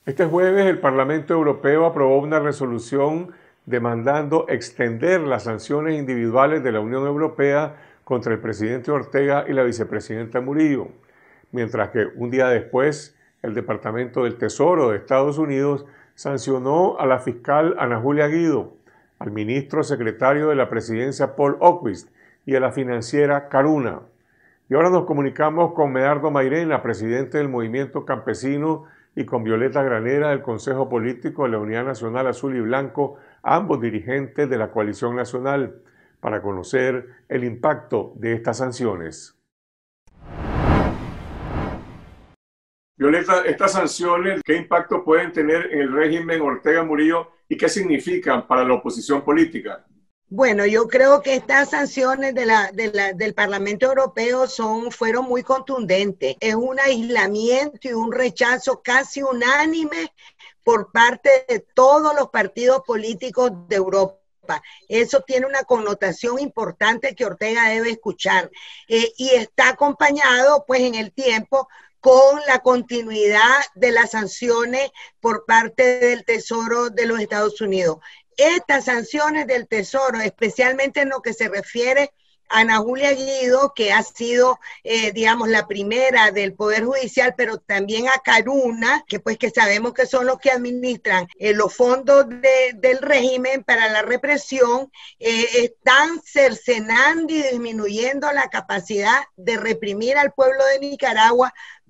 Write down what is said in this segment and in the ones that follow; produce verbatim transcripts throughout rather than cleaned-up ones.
Este jueves el Parlamento Europeo aprobó una resolución demandando extender las sanciones individuales de la Unión Europea contra el presidente Ortega y la vicepresidenta Murillo, mientras que un día después el Departamento del Tesoro de Estados Unidos sancionó a la fiscal Ana Julia Guido, al ministro secretario de la presidencia Paul Ockwitz y a la financiera Caruna. Y ahora nos comunicamos con Medardo Mairena, presidente del Movimiento Campesino, y con Violeta Granera del Consejo Político de la Unidad Nacional Azul y Blanco, ambos dirigentes de la Coalición Nacional, para conocer el impacto de estas sanciones. Violeta, estas sanciones, ¿qué impacto pueden tener en el régimen Ortega Murillo y qué significan para la oposición política? Bueno, yo creo que estas sanciones de la, de la, del Parlamento Europeo son, fueron muy contundentes. Es un aislamiento y un rechazo casi unánime por parte de todos los partidos políticos de Europa. Eso tiene una connotación importante que Ortega debe escuchar. Eh, y está acompañado, pues, en el tiempo con la continuidad de las sanciones por parte del Tesoro de los Estados Unidos. Estas sanciones del Tesoro, especialmente en lo que se refiere a Ana Julia Guido, que ha sido, eh, digamos, la primera del Poder Judicial, pero también a Caruna, que pues que sabemos que son los que administran eh, los fondos de, del régimen para la represión, eh, están cercenando y disminuyendo la capacidad de reprimir al pueblo de Nicaragua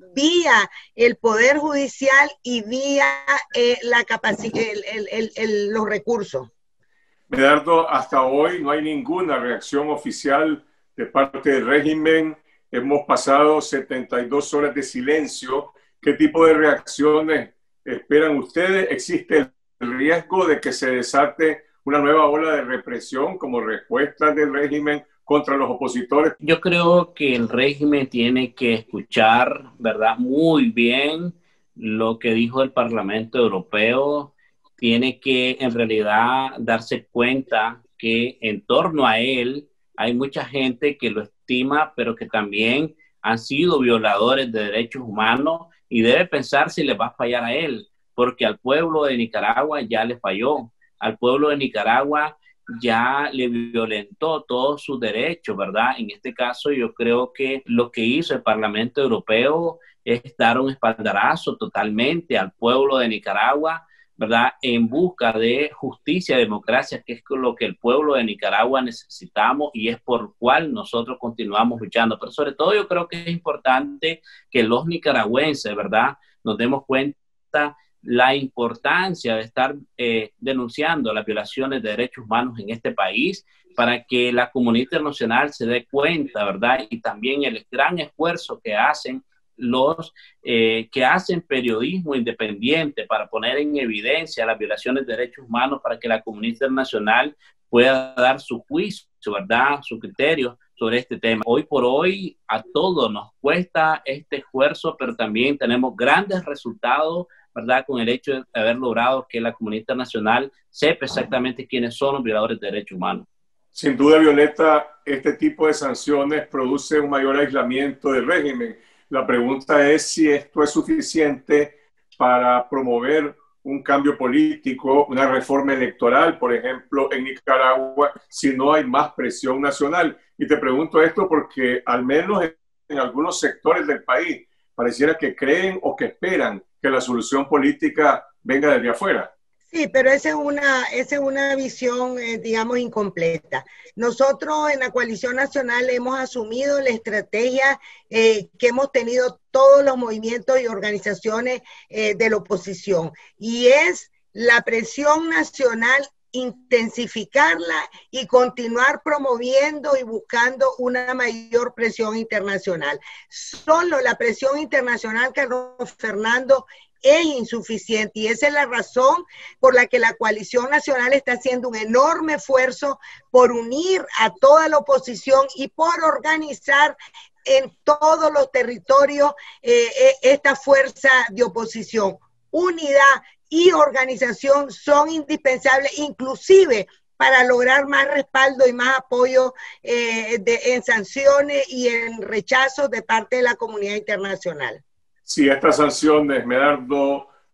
vía el Poder Judicial y vía eh, la capacidad, el, el, el, el, los recursos. Medardo, hasta hoy no hay ninguna reacción oficial de parte del régimen. Hemos pasado setenta y dos horas de silencio. ¿Qué tipo de reacciones esperan ustedes? ¿Existe el riesgo de que se desate una nueva ola de represión como respuesta del régimen contra los opositores? Yo creo que el régimen tiene que escuchar, ¿verdad?, muy bien lo que dijo el Parlamento Europeo. Tiene que en realidad darse cuenta que en torno a él hay mucha gente que lo estima, pero que también han sido violadores de derechos humanos, y debe pensar si le va a fallar a él, porque al pueblo de Nicaragua ya le falló. Al pueblo de Nicaragua ya le violentó todos sus derechos, ¿verdad? En este caso yo creo que lo que hizo el Parlamento Europeo es dar un espaldarazo totalmente al pueblo de Nicaragua, ¿verdad?, en busca de justicia y democracia, que es lo que el pueblo de Nicaragua necesitamos y es por lo cual nosotros continuamos luchando. Pero sobre todo yo creo que es importante que los nicaragüenses, ¿verdad?, nos demos cuenta la importancia de estar eh, denunciando las violaciones de derechos humanos en este país, para que la comunidad internacional se dé cuenta, ¿verdad?, y también el gran esfuerzo que hacen los eh, que hacen periodismo independiente para poner en evidencia las violaciones de derechos humanos, para que la comunidad internacional pueda dar su juicio, ¿verdad?, su criterio sobre este tema. Hoy por hoy a todos nos cuesta este esfuerzo, pero también tenemos grandes resultados, ¿verdad?, con el hecho de haber logrado que la comunidad internacional sepa exactamente quiénes son los violadores de derechos humanos. Sin duda, Violeta, este tipo de sanciones produce un mayor aislamiento del régimen. La pregunta es si esto es suficiente para promover un cambio político, una reforma electoral, por ejemplo, en Nicaragua, si no hay más presión nacional. Y te pregunto esto porque al menos en, en algunos sectores del país pareciera que creen o que esperan que la solución política venga desde afuera. Sí, pero esa es una, esa es una visión, eh, digamos, incompleta. Nosotros en la Coalición Nacional hemos asumido la estrategia eh, que hemos tenido todos los movimientos y organizaciones eh, de la oposición, y es la presión nacional, intensificarla y continuar promoviendo y buscando una mayor presión internacional. Solo la presión internacional, Carlos Fernando, es insuficiente, y esa es la razón por la que la Coalición Nacional está haciendo un enorme esfuerzo por unir a toda la oposición y por organizar en todos los territorios eh, esta fuerza de oposición. Unidad y organización son indispensables, inclusive para lograr más respaldo y más apoyo eh, de, en sanciones y en rechazos de parte de la comunidad internacional. Si estas sanciones, Medardo,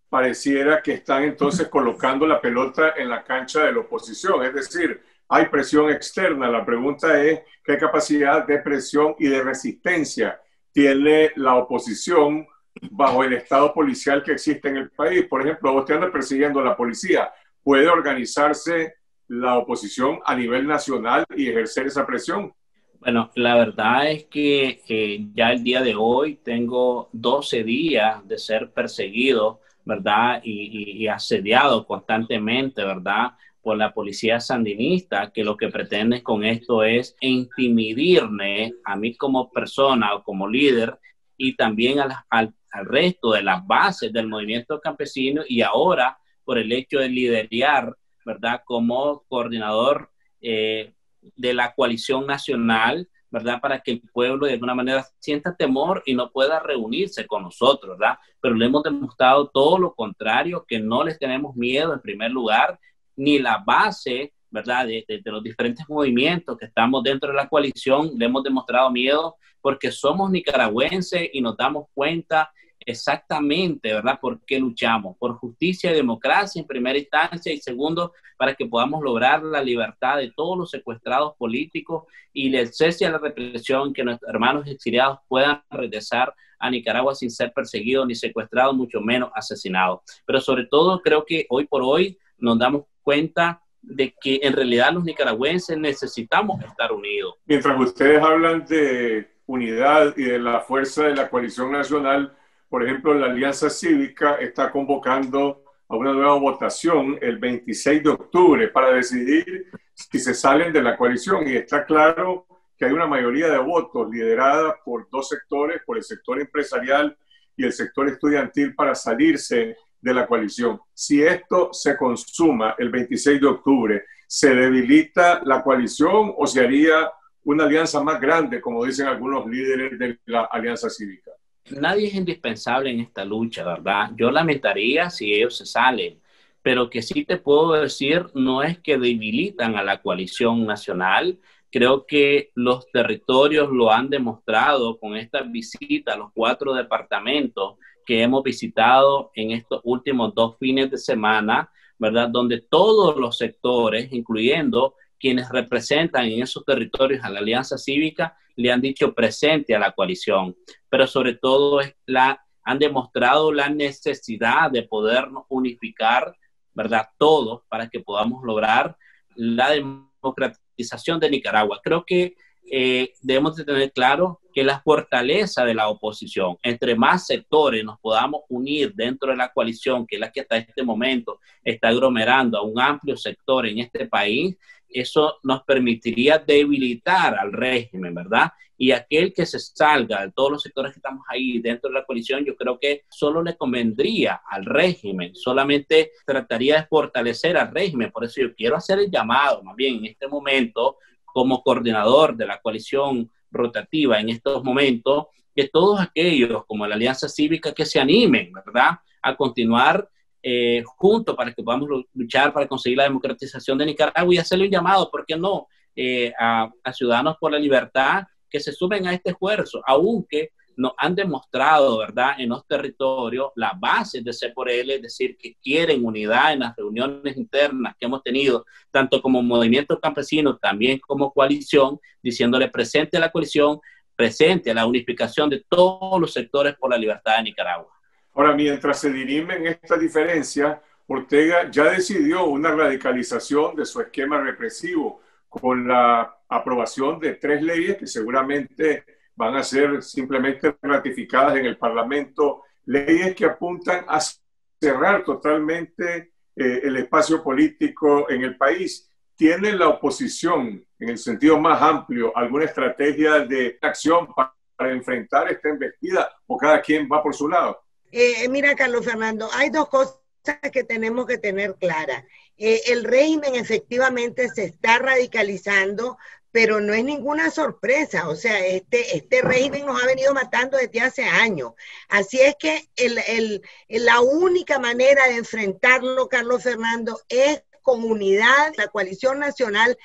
pareciera que están entonces colocando la pelota en la cancha de la oposición. Es decir, hay presión externa. La pregunta es qué capacidad de presión y de resistencia tiene la oposición bajo el estado policial que existe en el país. Por ejemplo, usted anda persiguiendo a la policía. ¿Puede organizarse la oposición a nivel nacional y ejercer esa presión? Bueno, la verdad es que eh, ya el día de hoy tengo doce días de ser perseguido, ¿verdad? Y, y, y asediado constantemente, ¿verdad? Por la policía sandinista, que lo que pretende con esto es intimidarme a mí como persona o como líder y también al, al, al resto de las bases del movimiento campesino, y ahora por el hecho de liderar, ¿verdad? Como coordinador eh, de la coalición nacional, ¿verdad? Para que el pueblo de alguna manera sienta temor y no pueda reunirse con nosotros, ¿verdad? Pero le hemos demostrado todo lo contrario, que no les tenemos miedo en primer lugar, ni la base, ¿verdad? De, de, de los diferentes movimientos que estamos dentro de la coalición, le hemos demostrado miedo porque somos nicaragüenses y nos damos cuenta exactamente, ¿verdad? ¿Por qué luchamos? Por justicia y democracia en primera instancia, y segundo, para que podamos lograr la libertad de todos los secuestrados políticos y el cese a la represión, que nuestros hermanos exiliados puedan regresar a Nicaragua sin ser perseguidos ni secuestrados, mucho menos asesinados. Pero sobre todo creo que hoy por hoy nos damos cuenta de que en realidad los nicaragüenses necesitamos estar unidos. Mientras ustedes hablan de unidad y de la fuerza de la coalición nacional, por ejemplo, la Alianza Cívica está convocando a una nueva votación el veintiséis de octubre para decidir si se salen de la coalición, y está claro que hay una mayoría de votos liderada por dos sectores, por el sector empresarial y el sector estudiantil, para salirse de la coalición. Si esto se consuma el veintiséis de octubre, ¿se debilita la coalición o se haría una alianza más grande, como dicen algunos líderes de la Alianza Cívica? Nadie es indispensable en esta lucha, ¿verdad? Yo lamentaría si ellos se salen, pero que sí te puedo decir no es que debilitan a la coalición nacional. Creo que los territorios lo han demostrado con esta visita a los cuatro departamentos que hemos visitado en estos últimos dos fines de semana, ¿verdad? Donde todos los sectores, incluyendo quienes representan en esos territorios a la Alianza Cívica, le han dicho presente a la coalición, pero sobre todo es la, han demostrado la necesidad de podernos unificar, ¿verdad? Todos, para que podamos lograr la democratización de Nicaragua. Creo que eh, debemos de tener claro que la fortaleza de la oposición, entre más sectores nos podamos unir dentro de la coalición, que es la que hasta este momento está aglomerando a un amplio sector en este país, eso nos permitiría debilitar al régimen, ¿verdad? Y aquel que se salga de todos los sectores que estamos ahí dentro de la coalición, yo creo que solo le convendría al régimen, solamente trataría de fortalecer al régimen. Por eso yo quiero hacer el llamado, más bien en este momento, como coordinador de la coalición rotativa en estos momentos, que todos aquellos como la Alianza Cívica que se animen, ¿verdad?, a continuar Eh, juntos para que podamos luchar para conseguir la democratización de Nicaragua, y hacerle un llamado, ¿por qué no?, eh, a, a Ciudadanos por la Libertad que se sumen a este esfuerzo, aunque nos han demostrado, ¿verdad?, en los territorios las bases de C por L, es decir, que quieren unidad en las reuniones internas que hemos tenido, tanto como movimiento campesino, también como coalición, diciéndole presente a la coalición, presente a la unificación de todos los sectores por la libertad de Nicaragua. Ahora, mientras se dirimen estas diferencias, Ortega ya decidió una radicalización de su esquema represivo con la aprobación de tres leyes que seguramente van a ser simplemente ratificadas en el Parlamento, leyes que apuntan a cerrar totalmente eh, el espacio político en el país. ¿Tiene la oposición, en el sentido más amplio, alguna estrategia de acción para, para enfrentar esta embestida, o cada quien va por su lado? Eh, mira, Carlos Fernando, hay dos cosas que tenemos que tener claras. Eh, el régimen efectivamente se está radicalizando, pero no es ninguna sorpresa. O sea, este, este régimen nos ha venido matando desde hace años. Así es que el, el, la única manera de enfrentarlo, Carlos Fernando, es con unidad. La coalición nacional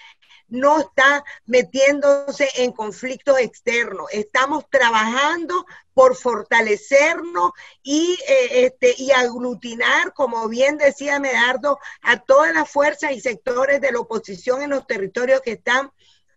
no está metiéndose en conflictos externos. Estamos trabajando por fortalecernos y, eh, este, y aglutinar, como bien decía Medardo, a todas las fuerzas y sectores de la oposición en los territorios que están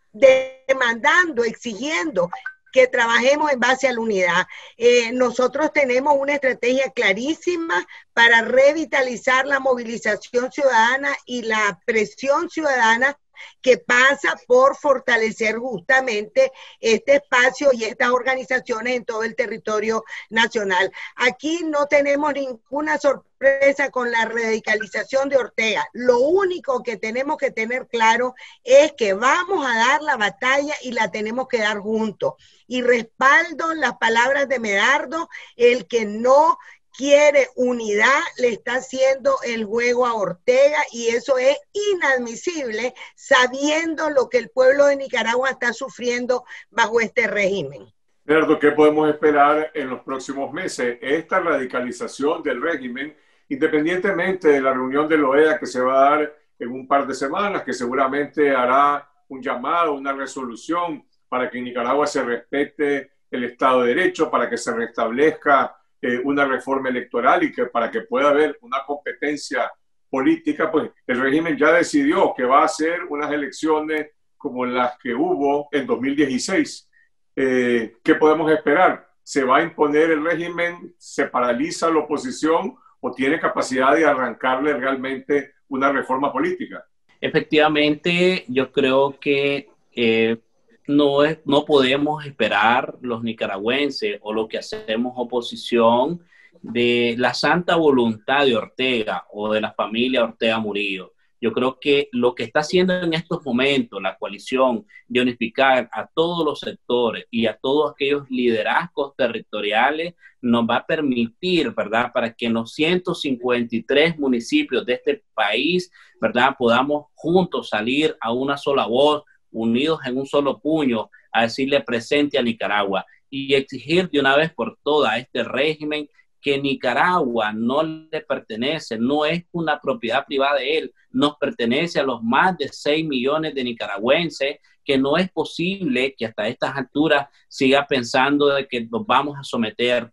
demandando, exigiendo que trabajemos en base a la unidad. Eh, nosotros tenemos una estrategia clarísima para revitalizar la movilización ciudadana y la presión ciudadana, que pasa por fortalecer justamente este espacio y estas organizaciones en todo el territorio nacional. Aquí no tenemos ninguna sorpresa con la radicalización de Ortega. Lo único que tenemos que tener claro es que vamos a dar la batalla y la tenemos que dar juntos. Y respaldo las palabras de Medardo, el que no quiere unidad, le está haciendo el juego a Ortega, y eso es inadmisible, sabiendo lo que el pueblo de Nicaragua está sufriendo bajo este régimen. Medardo, ¿qué podemos esperar en los próximos meses? Esta radicalización del régimen, independientemente de la reunión de la O E A que se va a dar en un par de semanas, que seguramente hará un llamado, una resolución para que en Nicaragua se respete el Estado de Derecho, para que se restablezca Eh, una reforma electoral y que para que pueda haber una competencia política, pues el régimen ya decidió que va a hacer unas elecciones como las que hubo en dos mil dieciséis. Eh, ¿Qué podemos esperar? ¿Se va a imponer el régimen? ¿Se paraliza la oposición? ¿O tiene capacidad de arrancarle realmente una reforma política? Efectivamente, yo creo que eh, No, es, no podemos esperar los nicaragüenses o los que hacemos oposición de la santa voluntad de Ortega o de la familia Ortega Murillo. Yo creo que lo que está haciendo en estos momentos la coalición de unificar a todos los sectores y a todos aquellos liderazgos territoriales nos va a permitir, ¿verdad?, para que en los ciento cincuenta y tres municipios de este país, ¿verdad?, podamos juntos salir a una sola voz, unidos en un solo puño, a decirle presente a Nicaragua y exigir de una vez por todas a este régimen que Nicaragua no le pertenece, no es una propiedad privada de él, nos pertenece a los más de seis millones de nicaragüenses, que no es posible que hasta estas alturas siga pensando de que nos vamos a someter.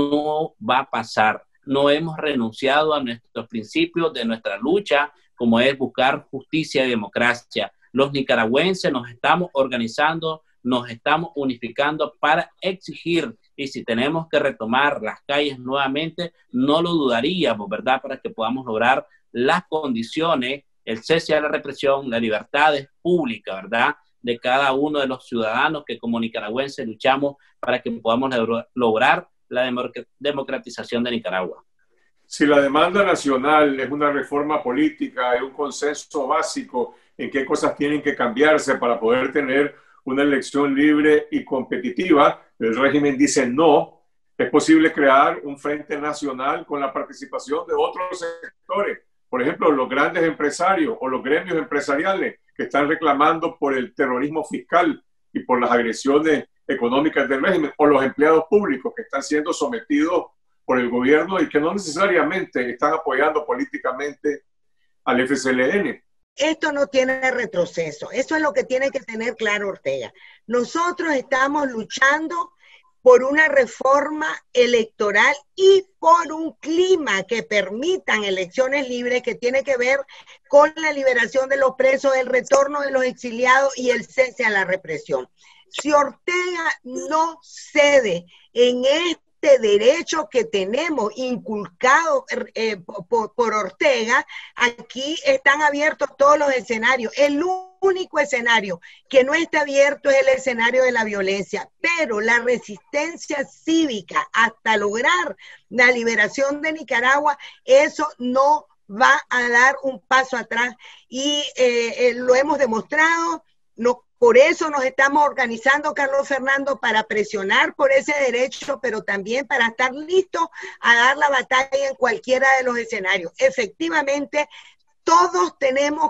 No va a pasar. No hemos renunciado a nuestros principios de nuestra lucha, como es buscar justicia y democracia. Los nicaragüenses nos estamos organizando, nos estamos unificando para exigir, y si tenemos que retomar las calles nuevamente, no lo dudaríamos, ¿verdad?, para que podamos lograr las condiciones, el cese de la represión, las libertades públicas, ¿verdad?, de cada uno de los ciudadanos que como nicaragüenses luchamos para que podamos lograr la democratización de Nicaragua. Si la demanda nacional es una reforma política, es un consenso básico en qué cosas tienen que cambiarse para poder tener una elección libre y competitiva, el régimen dice no, es posible crear un frente nacional con la participación de otros sectores, por ejemplo, los grandes empresarios o los gremios empresariales que están reclamando por el terrorismo fiscal y por las agresiones económicas del régimen, o los empleados públicos que están siendo sometidos por el gobierno y que no necesariamente están apoyando políticamente al F C L N. Esto no tiene retroceso. Eso es lo que tiene que tener claro Ortega. Nosotros estamos luchando por una reforma electoral y por un clima que permitan elecciones libres, que tiene que ver con la liberación de los presos, el retorno de los exiliados y el cese a la represión. Si Ortega no cede en este derecho que tenemos inculcado eh, por, por Ortega, aquí están abiertos todos los escenarios. El único escenario que no está abierto es el escenario de la violencia, pero la resistencia cívica hasta lograr la liberación de Nicaragua, eso no va a dar un paso atrás y eh, eh, lo hemos demostrado. No, por eso nos estamos organizando, Carlos Fernando, para presionar por ese derecho, pero también para estar listos a dar la batalla en cualquiera de los escenarios. Efectivamente, todos tenemos que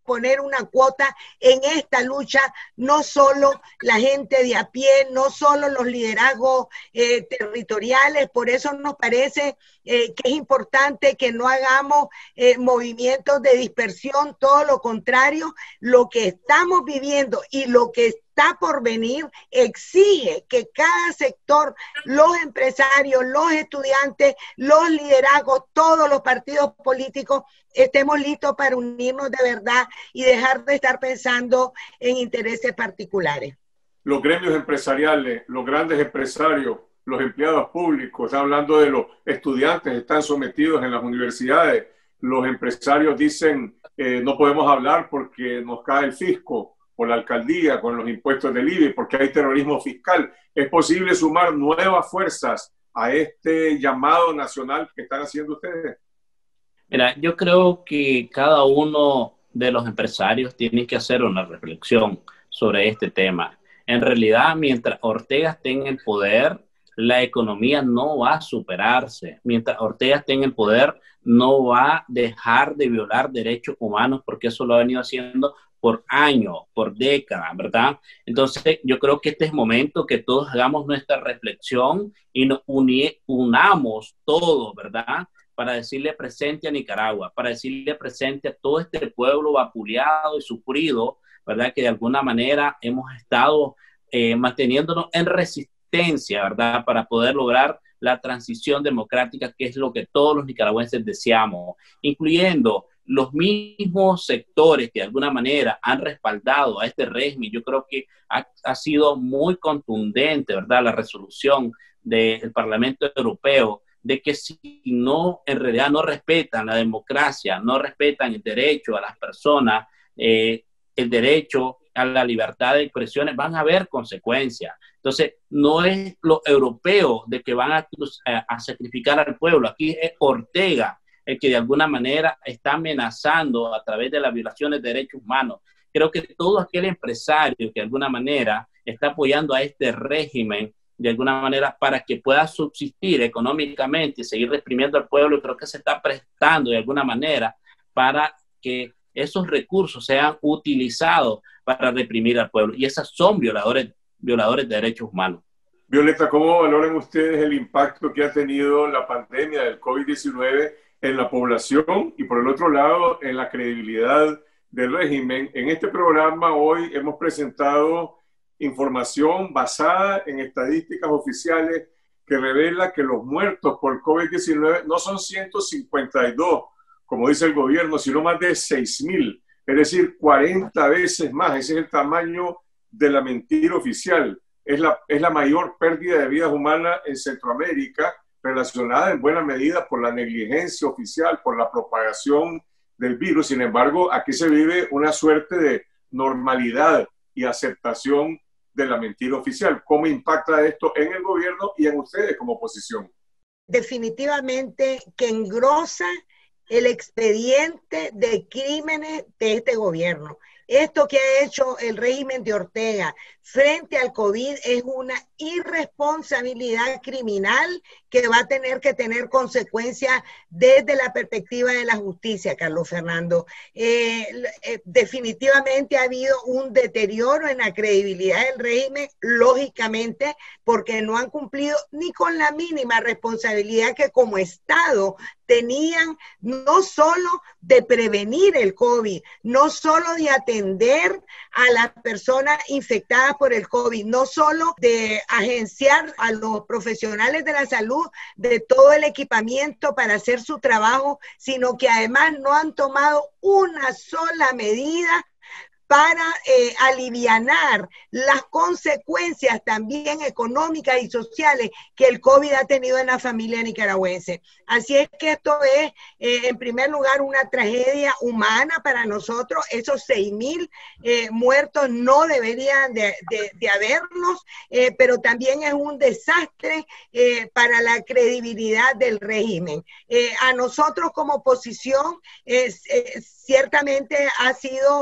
poner una cuota en esta lucha, no solo la gente de a pie, no solo los liderazgos eh, territoriales. Por eso nos parece eh, que es importante que no hagamos eh, movimientos de dispersión, todo lo contrario, lo que estamos viviendo y lo que está por venir exige que cada sector, los empresarios, los estudiantes, los liderazgos, todos los partidos políticos, estemos listos para unirnos de verdad y dejar de estar pensando en intereses particulares. Los gremios empresariales, los grandes empresarios, los empleados públicos, están hablando de los estudiantes, están sometidos en las universidades. Los empresarios dicen eh, no podemos hablar porque nos cae el fisco, por la alcaldía, con los impuestos del I V A, porque hay terrorismo fiscal. ¿Es posible sumar nuevas fuerzas a este llamado nacional que están haciendo ustedes? Mira, yo creo que cada uno de los empresarios tiene que hacer una reflexión sobre este tema. En realidad, mientras Ortega esté en el poder, la economía no va a superarse. Mientras Ortega esté en el poder, no va a dejar de violar derechos humanos, porque eso lo ha venido haciendo por años, por décadas, ¿verdad? Entonces, yo creo que este es el momento que todos hagamos nuestra reflexión y nos uni- unamos todos, ¿verdad? Para decirle presente a Nicaragua, para decirle presente a todo este pueblo vapuleado y sufrido, ¿verdad? Que de alguna manera hemos estado eh, manteniéndonos en resistencia, ¿verdad? Para poder lograr la transición democrática, que es lo que todos los nicaragüenses deseamos, incluyendo los mismos sectores que de alguna manera han respaldado a este régimen. Yo creo que ha, ha sido muy contundente, ¿verdad? La resolución del Parlamento Europeo de que si no, en realidad no respetan la democracia, no respetan el derecho a las personas, eh, el derecho a la libertad de expresiones, van a haber consecuencias. Entonces, no es los europeos de que van a, a, a sacrificar al pueblo. Aquí es Ortega el que de alguna manera está amenazando a través de las violaciones de derechos humanos. Creo que todo aquel empresario que de alguna manera está apoyando a este régimen, de alguna manera, para que pueda subsistir económicamente y seguir reprimiendo al pueblo, creo que se está prestando de alguna manera para que esos recursos sean utilizados para reprimir al pueblo. Y esas son violadores, violadores de derechos humanos. Violeta, ¿cómo valoran ustedes el impacto que ha tenido la pandemia del COVID diecinueve en la población y, por el otro lado, en la credibilidad del régimen? En este programa hoy hemos presentado información basada en estadísticas oficiales que revela que los muertos por COVID diecinueve no son ciento cincuenta y dos, como dice el gobierno, sino más de seis mil, es decir, cuarenta veces más. Ese es el tamaño de la mentira oficial. Es la, es la mayor pérdida de vidas humanas en Centroamérica, relacionada en buena medida por la negligencia oficial, por la propagación del virus. Sin embargo, aquí se vive una suerte de normalidad y aceptación de la mentira oficial. ¿Cómo impacta esto en el gobierno y en ustedes como oposición? Definitivamente que engrosa el expediente de crímenes de este gobierno. Esto que ha hecho el régimen de Ortega frente al COVID es una irresponsabilidad criminal que va a tener que tener consecuencias desde la perspectiva de la justicia, Carlos Fernando. Eh, eh, definitivamente ha habido un deterioro en la credibilidad del régimen, lógicamente, porque no han cumplido ni con la mínima responsabilidad que como Estado tenían, no solo de prevenir el COVID, no solo de atender a las personas infectadas por el COVID, no solo de agenciar a los profesionales de la salud de todo el equipamiento para hacer su trabajo, sino que además no han tomado una sola medida para eh, alivianar las consecuencias también económicas y sociales que el COVID ha tenido en la familia nicaragüense. Así es que esto es, eh, en primer lugar, una tragedia humana para nosotros. Esos seis mil eh, muertos no deberían de, de, de haberlos, eh, pero también es un desastre eh, para la credibilidad del régimen. Eh, a nosotros como oposición, eh, eh, ciertamente ha sido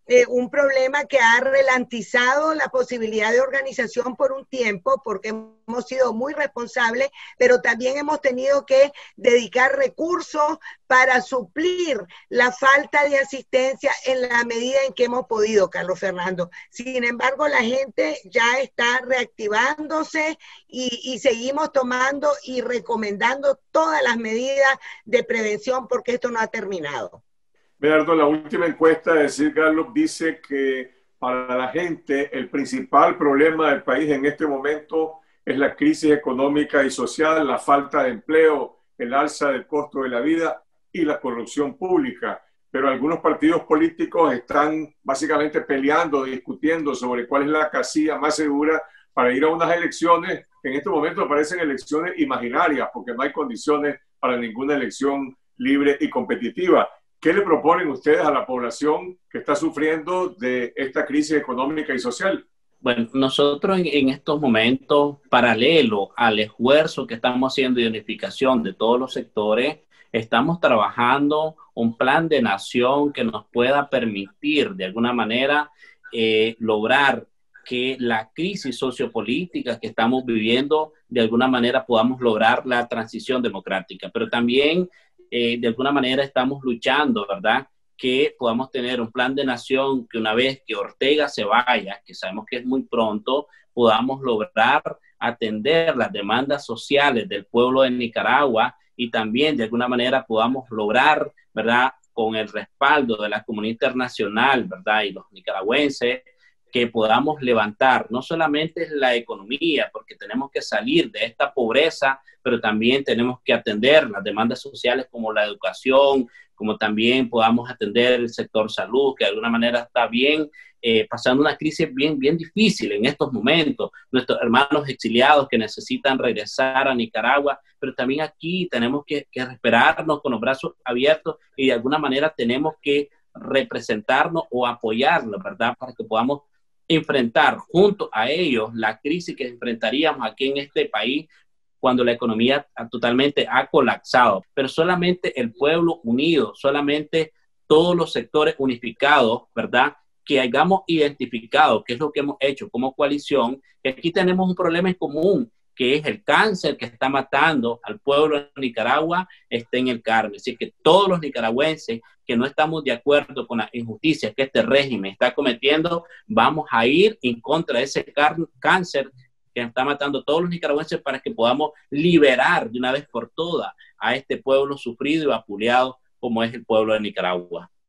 eh, un problema que ha ralentizado la posibilidad de organización por un tiempo, porque hemos sido muy responsables, pero también hemos tenido que dedicar recursos para suplir la falta de asistencia en la medida en que hemos podido, Carlos Fernando. Sin embargo, la gente ya está reactivándose y, y seguimos tomando y recomendando todas las medidas de prevención porque esto no ha terminado. Bernardo, la última encuesta de Sid Gallup dice que para la gente el principal problema del país en este momento es la crisis económica y social, la falta de empleo, el alza del costo de la vida y la corrupción pública. Pero algunos partidos políticos están básicamente peleando, discutiendo sobre cuál es la casilla más segura para ir a unas elecciones que en este momento parecen elecciones imaginarias porque no hay condiciones para ninguna elección libre y competitiva. ¿Qué le proponen ustedes a la población que está sufriendo de esta crisis económica y social? Bueno, nosotros en, en estos momentos, paralelo al esfuerzo que estamos haciendo de unificación de todos los sectores, estamos trabajando un plan de nación que nos pueda permitir, de alguna manera, eh, lograr que la crisis sociopolítica que estamos viviendo, de alguna manera podamos lograr la transición democrática. Pero también, eh, de alguna manera, estamos luchando, ¿verdad?, que podamos tener un plan de nación que una vez que Ortega se vaya, que sabemos que es muy pronto, podamos lograr atender las demandas sociales del pueblo de Nicaragua y también de alguna manera podamos lograr, ¿verdad?, con el respaldo de la comunidad internacional, ¿verdad?, y los nicaragüenses, que podamos levantar no solamente la economía, porque tenemos que salir de esta pobreza, pero también tenemos que atender las demandas sociales como la educación, como también podamos atender el sector salud, que de alguna manera está bien, eh, pasando una crisis bien, bien difícil en estos momentos. Nuestros hermanos exiliados que necesitan regresar a Nicaragua, pero también aquí tenemos que, que esperarnos con los brazos abiertos y de alguna manera tenemos que representarnos o apoyarlos, ¿verdad?, para que podamos enfrentar junto a ellos la crisis que enfrentaríamos aquí en este país cuando la economía totalmente ha colapsado. Pero solamente el pueblo unido, solamente todos los sectores unificados, ¿verdad?, que hayamos identificado qué es lo que hemos hecho como coalición, que aquí tenemos un problema en común, que es el cáncer que está matando al pueblo de Nicaragua, está en el Carmen. Así que todos los nicaragüenses que no estamos de acuerdo con la injusticia que este régimen está cometiendo, vamos a ir en contra de ese cáncer que está matando a todos los nicaragüenses para que podamos liberar de una vez por todas a este pueblo sufrido y vapuleado como es el pueblo de Nicaragua.